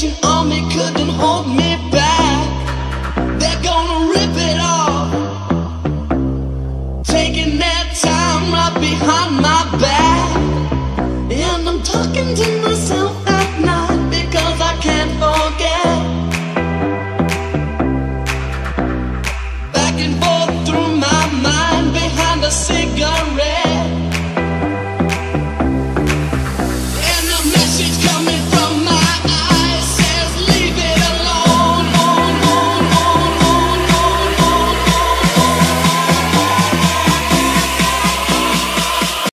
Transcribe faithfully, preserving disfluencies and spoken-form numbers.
Salvation Army couldn't hold me back. They're gonna rip it off, taking their time right behind my back.